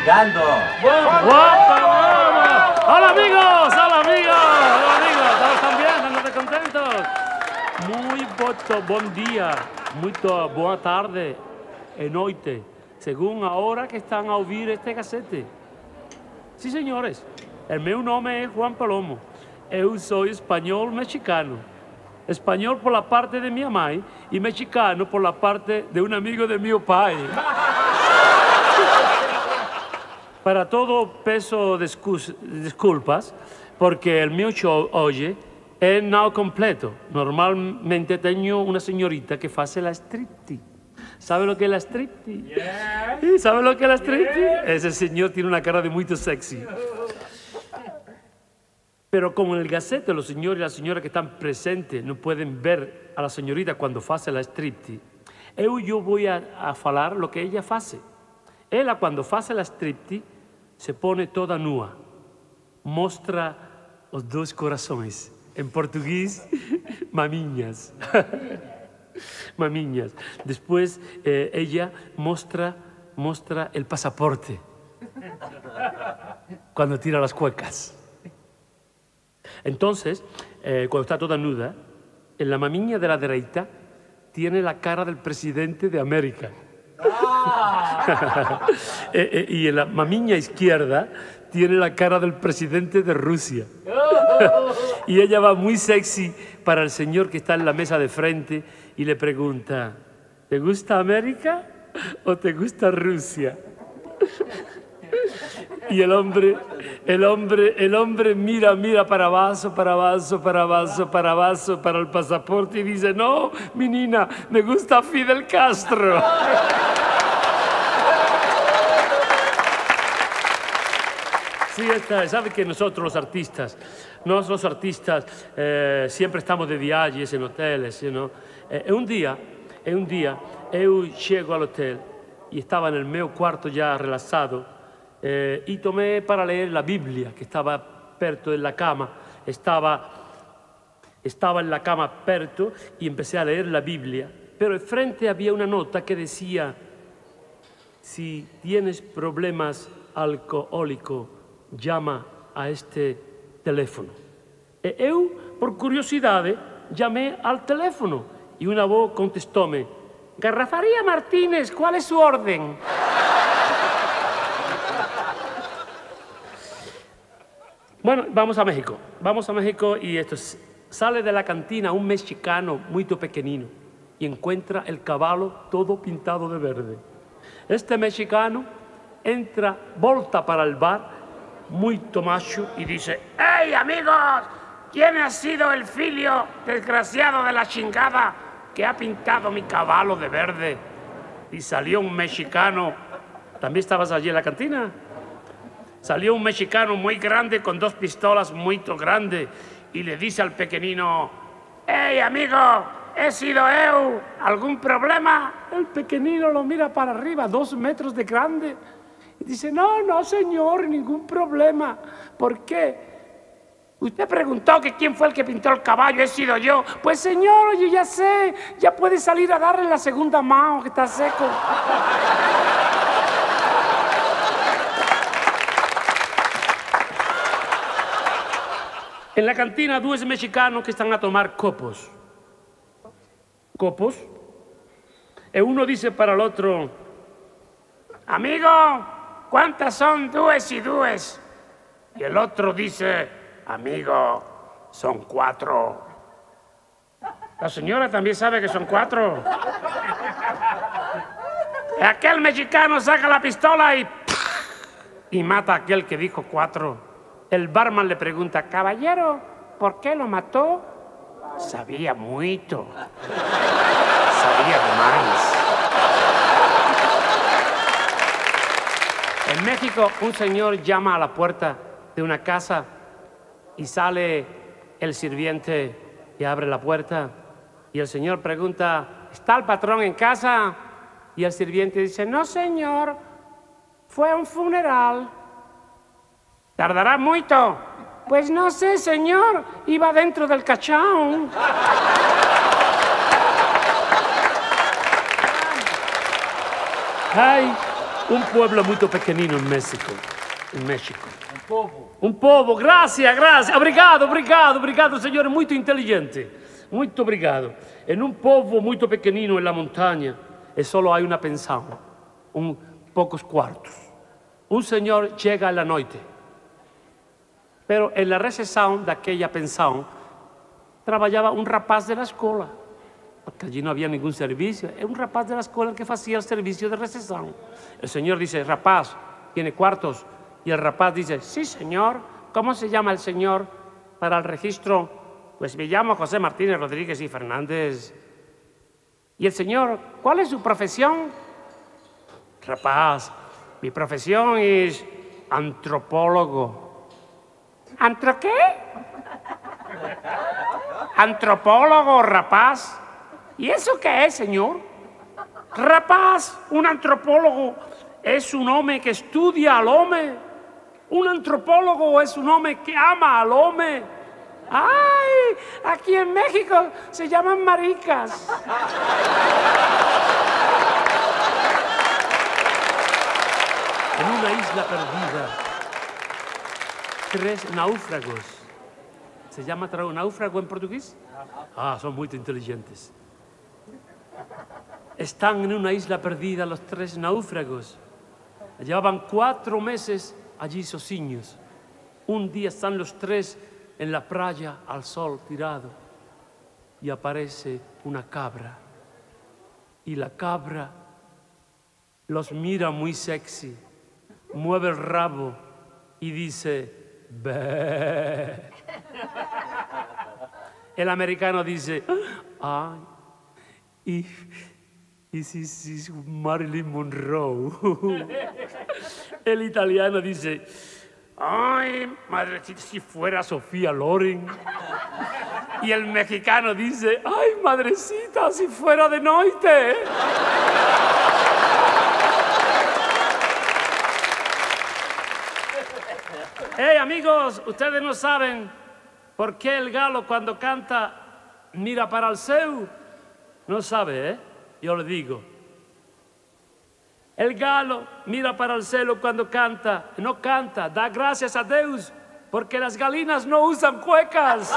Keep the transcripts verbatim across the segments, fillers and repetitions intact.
llegando. ¡Guapa, guapa! ¡Hola, amigos! ¡Hola, amigos! ¡Hola, amigos! ¿Todos están bien? ¿Están contentos? Muy boto, buen día, muito boa tarde e noite, según a hora que están a oír este casete. Sí, señores, el meu nome es Juan Palomo. Eu soy español mexicano. Español por la parte de mi mãe y mexicano por la parte de un amigo de mi pai. Para todo peso de disculpas, porque el mío show hoy es no completo. Normalmente tengo una señorita que hace la striptease. ¿Sabe lo que es la striptease? Yeah. ¿Sabe lo que es la striptease? Yeah. Ese señor tiene una cara de muy sexy. Pero como en el gacete los señores y las señoras que están presentes no pueden ver a la señorita cuando hace la striptease, eu yo voy a, a falar lo que ella hace. Ella cuando hace la striptease se pone toda nua, mostra los dos corazones. En portugués, mamiñas. Mamiñas. Después eh, ella mostra, mostra el pasaporte cuando tira las cuecas. Entonces, eh, cuando está toda nuda, en la mamiña de la derecha tiene la cara del presidente de América. Ah. eh, eh, y en la mamiña izquierda tiene la cara del presidente de Rusia. Y ella va muy sexy para el señor que está en la mesa de frente y le pregunta, ¿te gusta América o te gusta Rusia? Y el hombre, el hombre, el hombre mira, mira para abajo, para abajo, para abajo, para abajo, para el pasaporte y dice, no, menina, me gusta Fidel Castro. Sí, está, sabe que nosotros los artistas, nosotros los artistas eh, siempre estamos de viajes en hoteles, ¿no? Eh, un día, un día, eu llego al hotel y estaba en el meu cuarto ya relajado. Eh, y tomé para leer la Biblia, que estaba perto en la cama. Estaba, estaba en la cama perto y empecé a leer la Biblia. Pero enfrente había una nota que decía, si tienes problemas alcohólicos, llama a este teléfono. E eu, por curiosidad, llamé al teléfono y una voz contestóme, Garrafaría Martínez, ¿cuál es su orden? Bueno, vamos a México. Vamos a México y esto es, sale de la cantina un mexicano muy pequeñino y encuentra el caballo todo pintado de verde. Este mexicano entra, volta para el bar, muy macho, y dice, ¡Hey, amigos! ¿Quién ha sido el filio desgraciado de la chingada que ha pintado mi caballo de verde? Y salió un mexicano. ¿También estabas allí en la cantina? Salió un mexicano muy grande con dos pistolas muy grandes y le dice al pequeñino, ¡Hey, amigo! ¡He sido eu! ¿Algún problema? El pequeñino lo mira para arriba, dos metros de grande, y dice, no, no, señor, ningún problema. ¿Por qué? Usted preguntó que quién fue el que pintó el caballo, he sido yo. Pues, señor, yo ya sé, ya puede salir a darle la segunda mano, que está seco. En la cantina, dos mexicanos que están a tomar copos. Copos. Y uno dice para el otro, amigo, ¿cuántas son dues y dues? Y el otro dice, amigo, son cuatro. La señora también sabe que son cuatro. Y aquel mexicano saca la pistola y, y mata a aquel que dijo cuatro. El barman le pregunta, caballero, ¿por qué lo mató? Sabía mucho. Sabía demais. En México, un señor llama a la puerta de una casa y sale el sirviente y abre la puerta. Y el señor pregunta, ¿está el patrón en casa? Y el sirviente dice, no, señor, fue a un funeral. ¿Tardará mucho? Pues no sé, señor, iba dentro del cachón. Ay, un pueblo muy pequeñino en México. En México. Un povo. Un povo, gracias, gracias. Obrigado, obrigado, obrigado, signore, molto intelligente. Molto obrigado. En un povo muy pequeñino en la montaña e solo hay una pensión, un pocos cuartos. Un señor llega a la noche, pero en la recepción de aquella pensión trabajaba un rapaz de la escuela, porque allí no había ningún servicio. Era un rapaz de la escuela el que hacía el servicio de recepción. El señor dice, rapaz, ¿tiene cuartos? Y el rapaz dice, sí, señor. ¿Cómo se llama el señor para el registro? Pues me llamo José Martínez Rodríguez y Fernández. Y el señor, ¿cuál es su profesión? Rapaz, mi profesión es antropólogo. ¿Antro qué? Antropólogo, rapaz. ¿Y eso qué es, señor? Rapaz, un antropólogo es un hombre que estudia al hombre. Un antropólogo es un hombre que ama al hombre. ¡Ay! Aquí en México se llaman maricas. En una isla perdida, tres náufragos. ¿Se llama náufrago en portugués? Ah, son muy inteligentes. Están en una isla perdida los tres náufragos. Llevaban cuatro meses allí sozinhos. Un día están los tres en la playa al sol tirado y aparece una cabra. Y la cabra los mira muy sexy, mueve el rabo y dice, "Bé". El americano dice, ay, y, y si, si Marilyn Monroe. El italiano dice, ay, madrecita, si fuera Sofía Loren. Y el mexicano dice, ay, madrecita, si fuera de noite. Hey, amigos, ustedes no saben por qué el galo cuando canta mira para el seu. No sabe, ¿eh? Yo le digo. El galo mira para el cielo cuando canta, no canta, da gracias a Dios, porque las galinas no usan cuecas.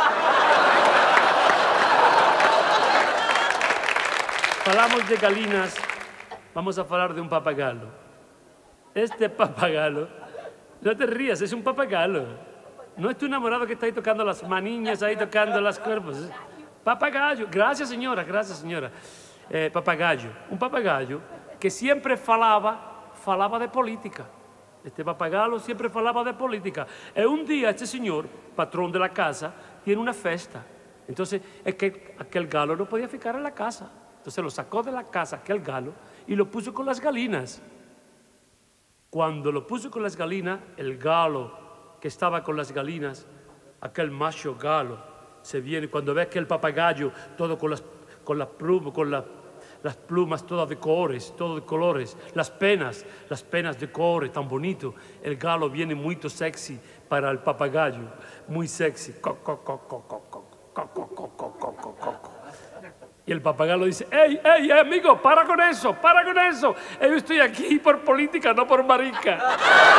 Hablamos de galinas, vamos a hablar de un papagalo. Este papagalo, no te rías, es un papagalo. No es tu enamorado que está ahí tocando las maniñas, ahí tocando las cuerpos. Papagayo, gracias señora, gracias señora. Eh, papagayo, un papagayo que siempre falaba, falaba de política. Este papagalo siempre falaba de política. Y un día este señor, patrón de la casa, tiene una festa. Entonces, es que aquel galo no podía ficar en la casa. Entonces lo sacó de la casa, aquel galo, y lo puso con las galinas. Cuando lo puso con las galinas, el galo que estaba con las galinas, aquel macho galo, se viene, cuando ve que el papagayo, todo con las, con las plumas, con las las plumas todas de colores, todo de colores, las penas, las penas de colores tan bonito. El galo viene muy sexy para el papagayo, muy sexy. Co, co, co, co, co, co, co, co, co, co, co, co, co. Y el papagayo dice, ¡ey, ey, amigo, para con eso, para con eso! Yo estoy aquí por política, no por marica.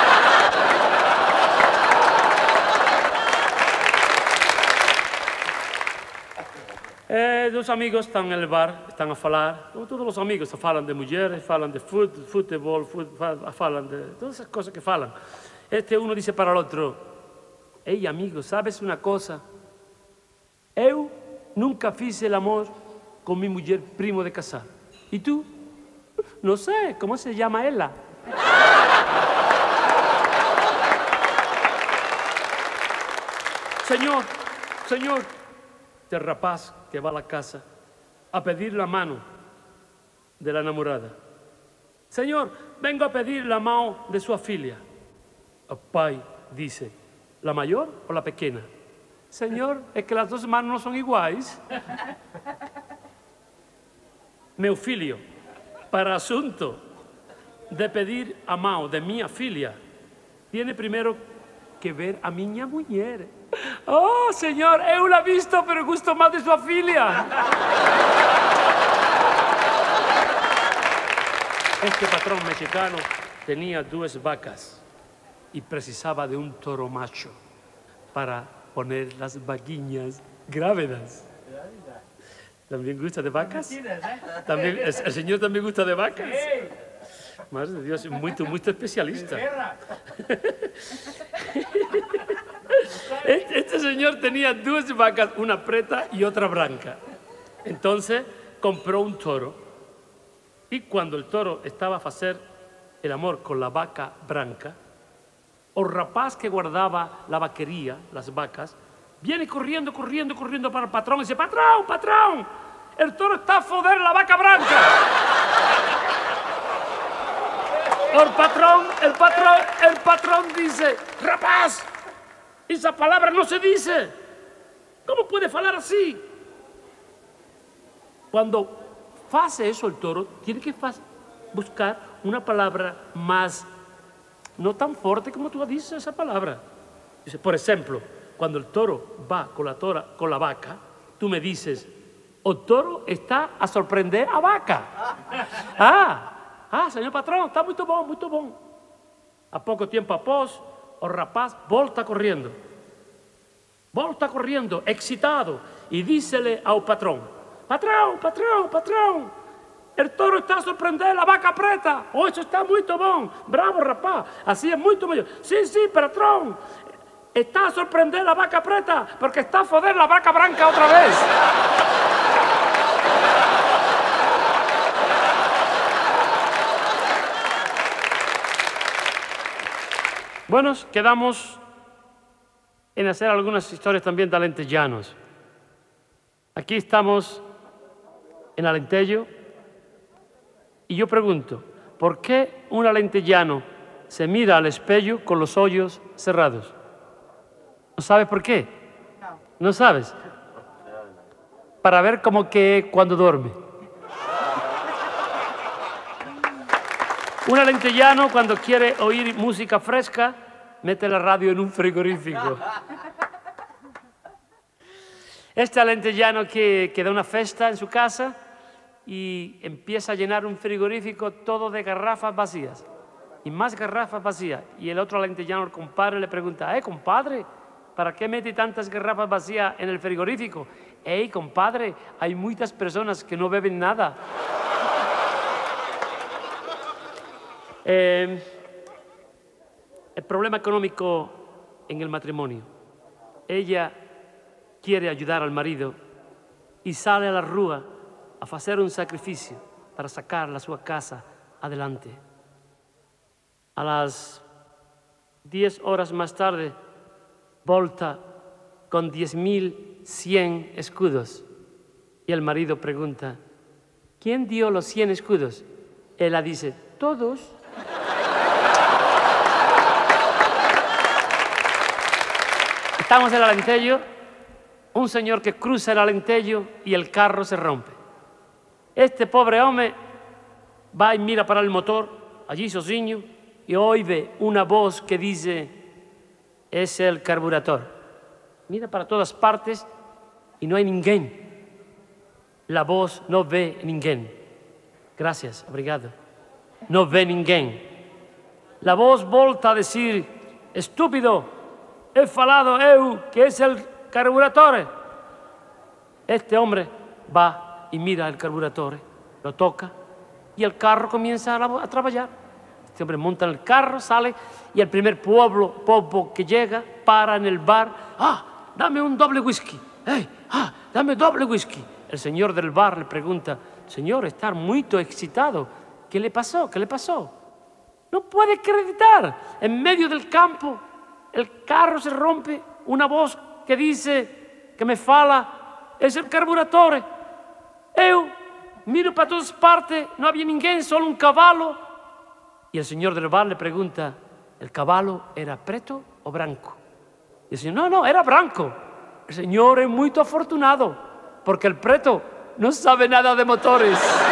Eh, dos amigos están en el bar, están a falar. Todos los amigos falan de mujeres, falan de fut, fútbol, fut, falan de todas esas cosas que falan. Este uno dice para el otro, hey amigo, ¿sabes una cosa? Eu nunca fiz el amor con mi mujer primo de casar. ¿Y tú? No sé, ¿cómo se llama ella? Señor, señor, este rapaz que va a la casa a pedir la mano de la enamorada. Señor, vengo a pedir la mano de su filia. El pai dice, ¿la mayor o la pequeña? Señor, es que las dos manos no son iguales. Meu filho, para asunto de pedir a mão de minha filha, tiene primero que ver a minha mulher. Oh, señor, eu la visto, pero gusto más de su filia. Este patrón mexicano tenía dos vacas y precisaba de un toro macho para poner las vaquiñas grávidas. ¿También gusta de vacas? ¿También, el, el señor también gusta de vacas? Madre de Dios, muy, muy especialista. Este, este señor tenía dos vacas, una preta y otra blanca. Entonces compró un toro y cuando el toro estaba a hacer el amor con la vaca blanca, el rapaz que guardaba la vaquería, las vacas, viene corriendo, corriendo, corriendo para el patrón y dice: patrón, patrón, el toro está a foder la vaca blanca. El patrón, el patrón, el patrón dice: rapaz, esa palabra no se dice. ¿Cómo puede hablar así? Cuando hace eso el toro, tiene que buscar una palabra más, no tan fuerte como tú dices esa palabra. Dice, por ejemplo, cuando el toro va con la, tora, con la vaca, tú me dices: el toro está a sorprender a vaca. Ah, ah, señor patrón, está muy bom, muy bom. A poco tiempo após, el rapaz volta corriendo. Volta corriendo, excitado, y dícele al patrón: patrón, patrón, patrón, el toro está a sorprender la vaca preta. Oh, eso está muy bom. Bravo, rapaz, así es muy mejor. Sí, sí, patrón, está a sorprender la vaca preta porque está a foder la vaca blanca otra vez. Bueno, quedamos en hacer algunas historias también de alentejanos. Aquí estamos en Alentejo y yo pregunto, ¿por qué un alentejano se mira al espejo con los ojos cerrados? ¿No sabes por qué? No. ¿No sabes? Para ver como que cuando duerme. Un alentejano cuando quiere oír música fresca mete la radio en un frigorífico. Este alentejano que, que da una fiesta en su casa y empieza a llenar un frigorífico todo de garrafas vacías y más garrafas vacías. Y el otro alentejano, el compadre, le pregunta: eh, compadre, ¿para qué mete tantas garrafas vacías en el frigorífico? Ey, compadre, hay muchas personas que no beben nada. eh, el problema económico en el matrimonio. Ella quiere ayudar al marido y sale a la rúa a hacer un sacrificio para sacar la sua casa adelante. A las diez horas más tarde, volta con diez mil cien escudos. Y el marido pregunta: ¿quién dio los cien escudos? Ella dice: todos. Estamos en el Alentejo, un señor que cruza el Alentejo y el carro se rompe. Este pobre hombre va y mira para el motor, allí sozinho, y oye una voz que dice: es el carburador. Mira para todas partes y no hay ninguém. La voz no ve ninguém. Gracias, obrigado. No ve ninguém. La voz volta a decir: estúpido, he falado eu que es el carburador. Este hombre va y mira el carburador, lo toca y el carro comienza a, a trabajar. Este hombre monta en el carro, sale y el primer pueblo, pueblo que llega para en el bar. Ah, dame un doble whisky. Hey, ah, dame doble whisky. El señor del bar le pregunta: señor, está muy excitado. ¿Qué le pasó? ¿Qué le pasó? No puede acreditar. En medio del campo, el carro se rompe. Una voz que dice, que me fala: es el carburador. Eu miro para todas partes, no había ninguém, solo un caballo. Y el señor del bar le pregunta: ¿el caballo era preto o branco? Y el señor: no, no, era branco. El señor es muy afortunado, porque el preto no sabe nada de motores.